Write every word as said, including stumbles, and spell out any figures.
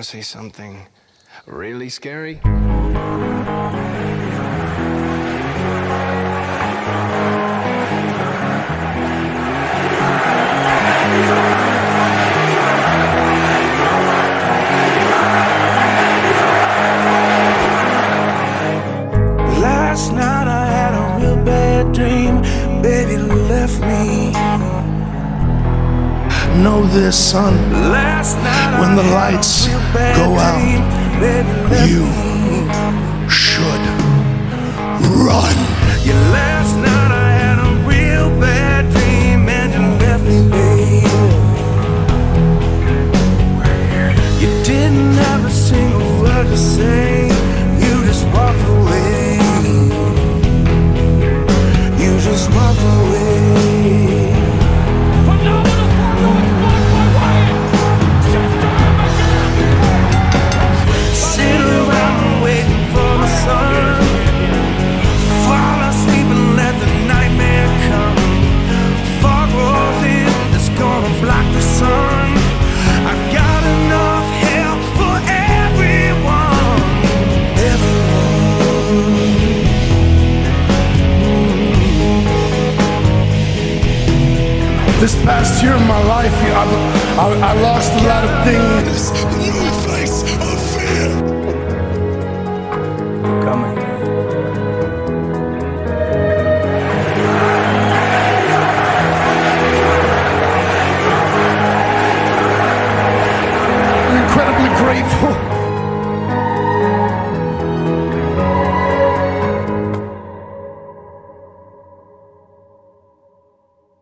to say something really scary? Last night I had a real bad dream. Baby left me. Know this, son. Last night when the lights go out, you should run. Yeah, last night I had a real bad dream and you left me, baby. You didn't have a single word to say. You just walked away. You just walked away. This past year of my life, I, I, I lost a lot of things. New face of fear. Coming. I'm incredibly grateful